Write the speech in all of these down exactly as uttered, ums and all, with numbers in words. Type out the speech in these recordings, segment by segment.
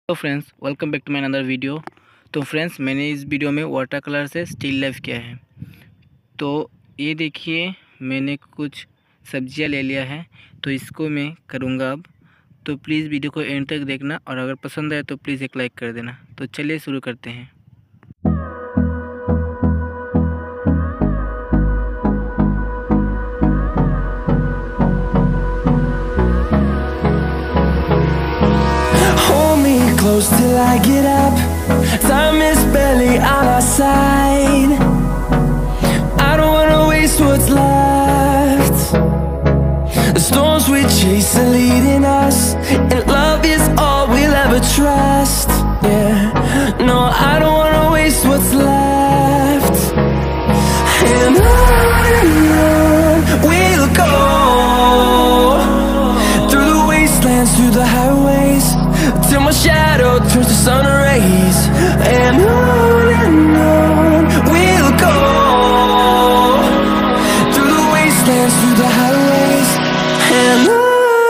तो friends welcome back to my another video. तो friends मैंने इस वीडियो में वाटर कलर से स्टिल लाइफ किया है। तो ये देखिए मैंने कुछ सब्जियां ले लिया है, तो इसको मैं करूँगा अब। तो प्लीज़ वीडियो को एंड तक देखना और अगर पसंद आए तो प्लीज़ एक लाइक कर देना। तो चलिए शुरू करते हैं। Close till I get up. Time is barely on our side. I don't wanna waste what's left. The storms we chase are leading us, and love is all we'll ever trust. Yeah, no, I don't wanna waste what's left. And on and on we'll go, through the wastelands, through the highways, till my shadow turns to sun rays. And on and on we'll go, through the wastelands, through the highways, and on.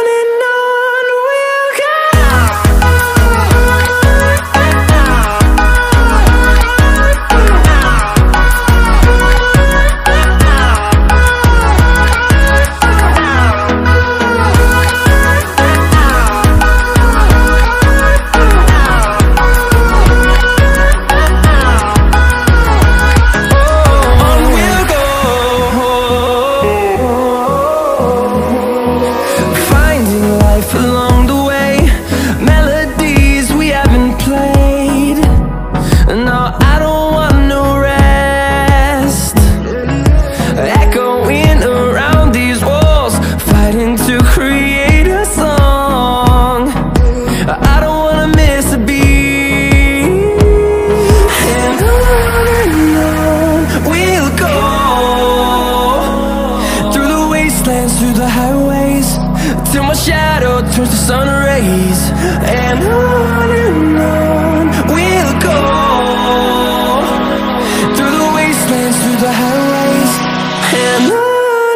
Along the way, melodies we haven't played. No, I don't want no rest. Echoing around these walls, fighting to create a song. I don't wanna miss a beat. And on and on we'll go, through the wastelands, through the highways, till my shadow turns to sun rays. And on and on we'll go, through the wastelands, through the highways, and on.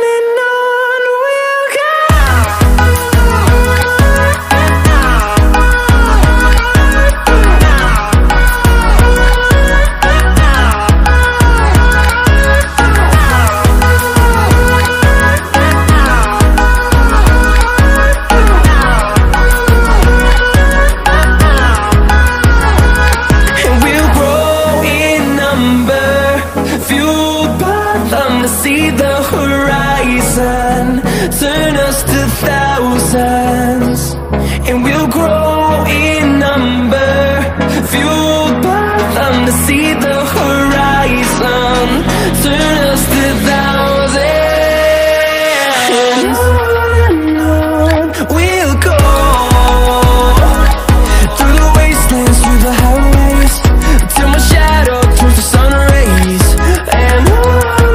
See the horizon turn us to thousands, and we'll grow in number, fueled by them. To see the horizon turn us to thousands, and on and on we'll go, through the wastelands, through the highways, till my shadow turns to sun rays. And on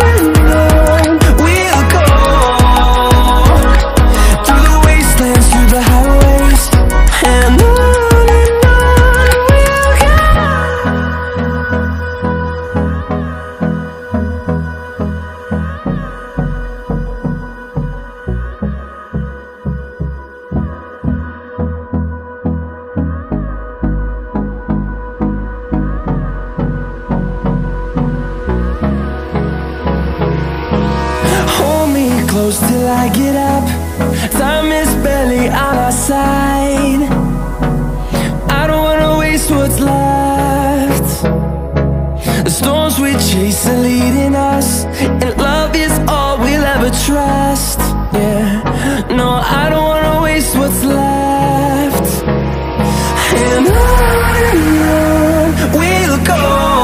close till I get up. Time is barely on our side. I don't wanna waste what's left. The storms we chase are leading us, and love is all we'll ever trust. Yeah, no, I don't wanna waste what's left. And on and on we'll go,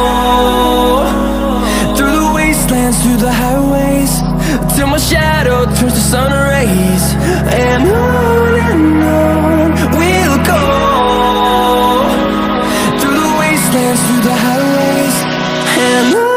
through the wastelands, through the highways, till my shadow turns to sun rays. And on and on we'll go, through the wastelands, through the highways, and on.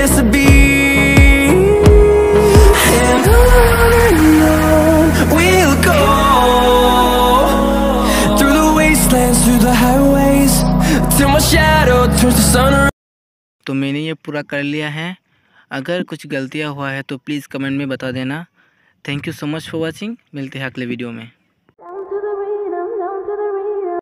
place to be. And on and on we'll go, through the wastelands, through the highways, till my shadow turns to sun. तो मैंने ये पूरा कर लिया है। अगर कुछ गलतियाँ हुआ है तो प्लीज़ कमेंट में बता देना। Thank you so much for watching. मिलते हैं अगले वीडियो में।